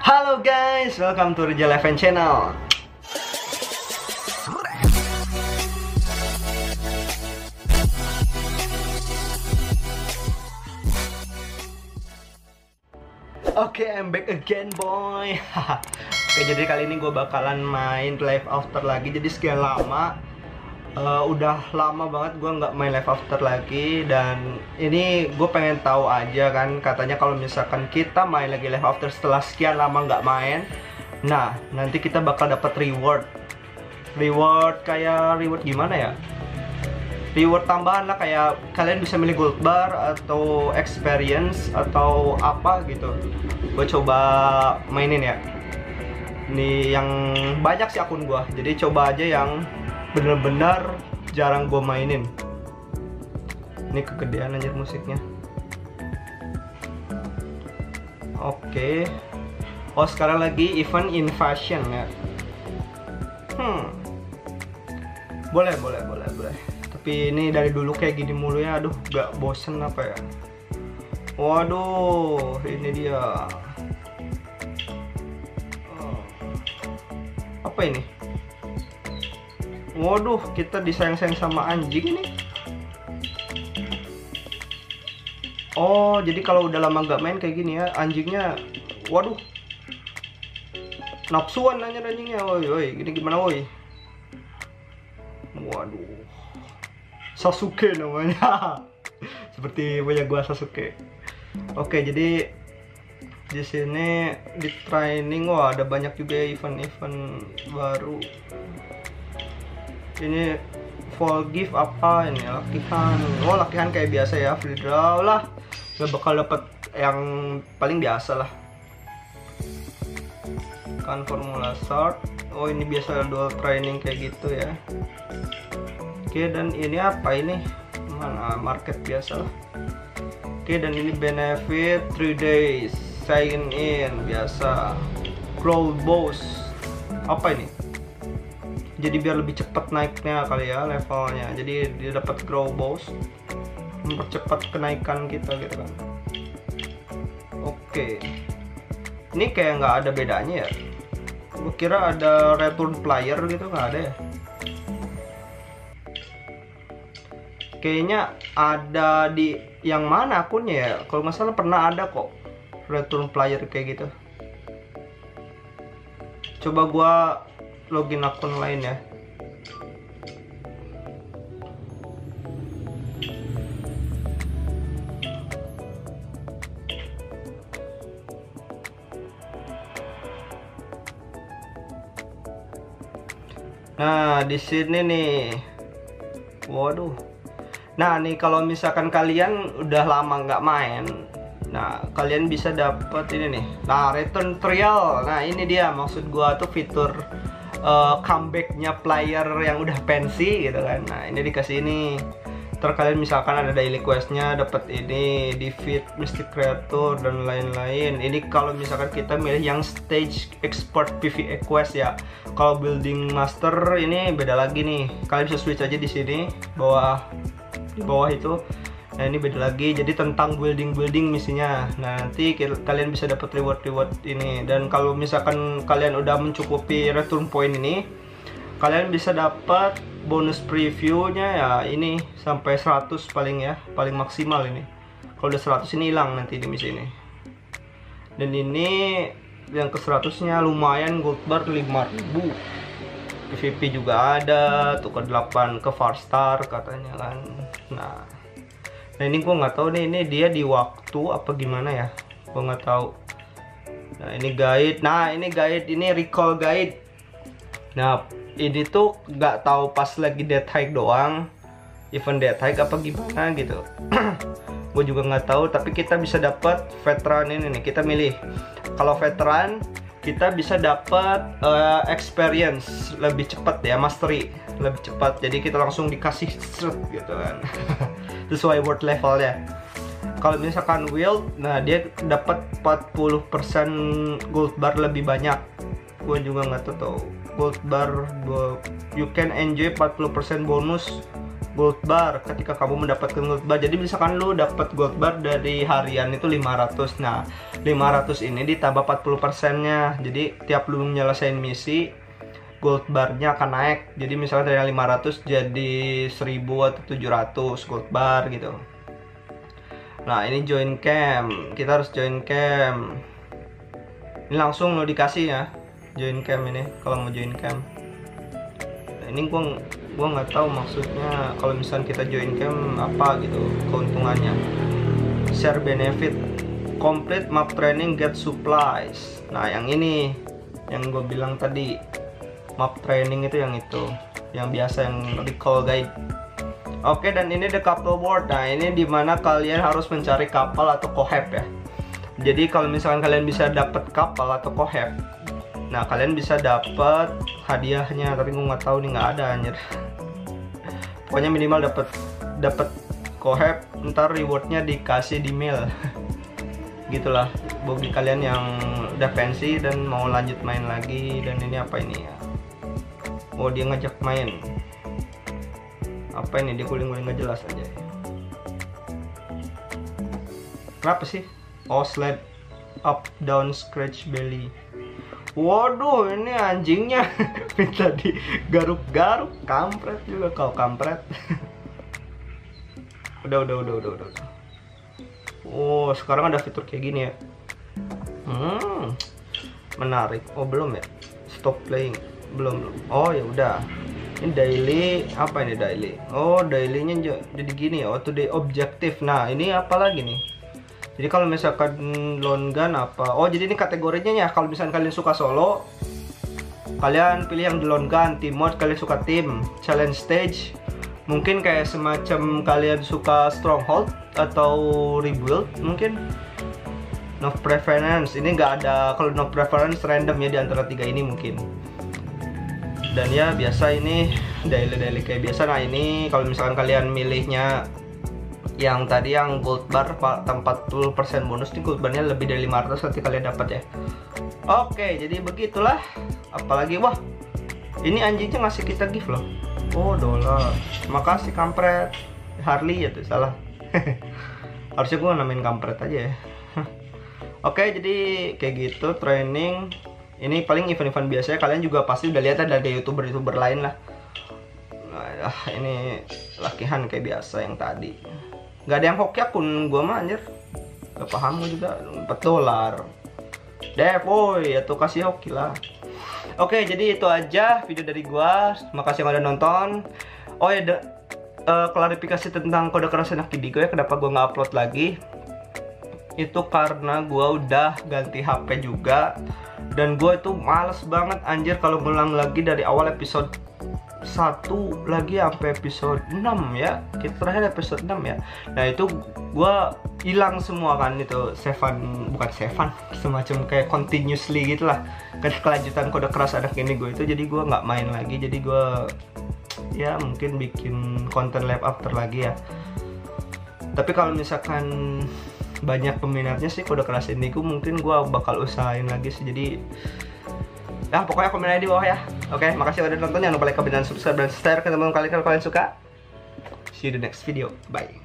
Halo guys, welcome to Rizal Event Channel. Oke, I'm back again boy. Oke, jadi kali ini gue bakalan main Live After lagi. Jadi sekian lama, udah lama banget gue nggak main Live After lagi. Dan ini gue pengen tahu aja kan, katanya kalau misalkan kita main lagi Live After setelah sekian lama nggak main, nah nanti kita bakal dapat reward kayak reward gimana ya, reward tambahan lah, kayak kalian bisa milih gold bar atau experience atau apa gitu. Gue coba mainin ya. Ini yang banyak sih akun gue, jadi coba aja yang bener-bener jarang gue mainin. Ini kegedean anjir musiknya. Oke. Oh, sekarang lagi event invasion ya. Boleh. Tapi ini dari dulu kayak gini mulu ya. Aduh, gak bosen apa ya. Waduh, ini dia. Apa ini? Waduh, kita disayang-sayang sama anjing nih. Oh, jadi kalau udah lama gak main kayak gini ya, anjingnya, waduh, nafsuan nanya anjingnya. Woi, gini gimana woi? Waduh, Sasuke namanya. Seperti punya gua Sasuke. Oke, jadi di sini di training, wah ada banyak juga event-event baru. Ini fall gift apa ini, latihan. Oh, latihan kayak biasa ya, free draw lah. Gak bakal dapat yang paling biasa lah. Kan formula start. Oh, ini biasa dual training kayak gitu ya. Oke, dan ini apa ini? Mana market biasa lah. Oke, dan ini benefit 3 days sign in biasa. Grow boss. Apa ini? Jadi biar lebih cepat naiknya kali ya levelnya. Jadi dia dapat grow boss, mempercepat kenaikan kita gitu kan. Oke. Ini kayak nggak ada bedanya ya. Gue kira ada return player gitu, nggak ada ya. Kayaknya ada di yang mana akunnya ya? Kalau nggak salah pernah ada kok return player kayak gitu. Coba gua login akun lain ya. Nah, di sini nih. Waduh. Nah, nih kalau misalkan kalian udah lama nggak main, nah kalian bisa dapat ini nih. Nah, return trial. Nah, ini dia maksud gua tuh fitur comebacknya player yang udah pensi gitu kan. Nah, ini dikasih ini. Ntar kalian misalkan ada daily questnya, dapat ini, defeat mystic creature dan lain-lain. Ini kalau misalkan kita milih yang stage expert PvE quest ya. Kalau building master ini beda lagi nih. Kalian bisa switch aja di sini, di bawah itu. Nah, ini beda lagi, jadi tentang building misinya. Nah, nanti kalian bisa dapat reward ini. Dan kalau misalkan kalian udah mencukupi return point ini, kalian bisa dapat bonus previewnya ya, ini sampai 100 paling ya, paling maksimal ini. Kalau udah 100 ini hilang nanti di misi ini. Dan ini yang ke 100-nya lumayan, gold bar 5000. PVP juga ada, tuh ke 8 ke 4 star katanya kan. Nah, ini gue nggak tahu nih, ini dia di waktu apa gimana ya, gue nggak tahu. Nah, ini guide. Nah, ini guide, ini recall guide. Nah, ini tuh nggak tahu pas lagi death hike doang, event death hike apa gimana gitu. Gue juga nggak tahu, tapi kita bisa dapat veteran ini nih. Kita milih, kalau veteran kita bisa dapat experience lebih cepat ya, mastery lebih cepat. Jadi kita langsung dikasih set gitu kan. Sesuai word levelnya. Kalau misalkan wield, nah dia dapat 40% gold bar lebih banyak. Gue juga nggak tahu gold bar, you can enjoy 40% bonus gold bar ketika kamu mendapatkan gold bar. Jadi misalkan lu dapat gold bar dari harian itu 500. Nah, 500 ini ditambah 40%-nya. Jadi tiap lu nyelesain misi, gold bar-nya akan naik. Jadi misalnya dari 500 jadi 1000 atau 700 gold bar gitu. Nah, ini join camp. Kita harus join camp. Ini langsung lo dikasih ya. Join camp ini kalau mau join camp. Nah, ini gua nggak tahu maksudnya kalau misalnya kita join camp apa gitu keuntungannya. Share benefit, complete map training, get supplies. Nah, yang ini yang gue bilang tadi, map training itu yang biasa, yang recall guide. Oke, dan ini the couple board. Nah, ini dimana kalian harus mencari kapal atau kohab ya. Jadi kalau misalkan kalian bisa dapat kapal atau kohab, nah kalian bisa dapat hadiahnya. Tapi gue nggak tahu nih, nggak ada anjir. Pokoknya minimal dapat kohab, ntar rewardnya dikasih di mail. Gitulah bagi kalian yang udah pensi dan mau lanjut main lagi. Dan ini apa ini ya? Oh, dia ngajak main. Apa ini? Dia guling-guling nggak jelas aja. Kenapa sih? Oh, slide up down scratch belly. Waduh, ini anjingnya minta digaruk-garuk. Kampret juga kau, kampret. Udah. Oh, sekarang ada fitur kayak gini ya. Menarik. Oh, belum ya? Stop playing. Belum. Oh, ya udah. Ini daily, apa ini daily? Oh, dailynya jadi gini ya. Oh, today objective. Nah, ini apa lagi nih? Jadi kalau misalkan lone gun apa? Oh, jadi ini kategorinya ya. Kalau misalkan kalian suka solo, kalian pilih yang di lone gun. Team mode kalian suka tim. Challenge stage, mungkin kayak semacam kalian suka stronghold atau rebuild mungkin. No preference, ini nggak ada. Kalau no preference random ya di antara tiga ini mungkin. Dan ya biasa ini daily kayak biasa. Nah, ini kalau misalkan kalian milihnya yang tadi yang gold bar 40% bonus, nih gold barnya lebih dari 500 nanti kalian dapat ya. Oke, jadi begitulah. Apalagi wah, ini anjingnya ngasih kita gift loh. Oh, dolar. Makasih kampret. Harley ya tuh, salah. Harusnya gue namain kampret aja ya. Oke, jadi kayak gitu training. Ini paling event-event biasanya kalian juga pasti udah lihat ada youtuber lain lah. Nah, ini latihan kayak biasa yang tadi. Gak ada yang hoki akun gua mah anjir. Gak paham gua juga. 4 dolar. Devoy, ya tuh kasih hoki lah. Oke, jadi itu aja video dari gua. Makasih yang udah nonton. Oh ya, klarifikasi tentang kode keras anak Indigo ya, kenapa gua nggak upload lagi. Itu karena gua udah ganti HP juga. Dan gua itu males banget anjir kalau ngulang lagi dari awal episode 1 lagi sampai episode 6 ya. Kita terakhir episode 6 ya. Nah, itu gua hilang semua kan itu bukan semacam kayak continuously gitulah. Kayak kelanjutan kode keras anak ini gue itu, jadi gua nggak main lagi. Jadi gua ya mungkin bikin konten live after lagi ya. Tapi kalau misalkan banyak peminatnya sih kode keras ini gue mungkin gua bakal usahain lagi sih. Jadi ya pokoknya komen aja di bawah ya. Oke, makasih udah nonton. Jangan lupa like, comment, dan subscribe, dan share ke teman-teman kalian kalau kalian suka. See you the next video. Bye.